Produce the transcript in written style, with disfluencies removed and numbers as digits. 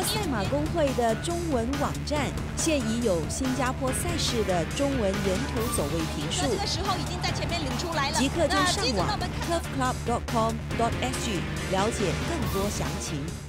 赛马工会的中文网站现已有新加坡赛事的中文沿途走位评述。 这个时候已经在前面领出来了。 即刻就上网 turfclub.com.sg 了解更多详情。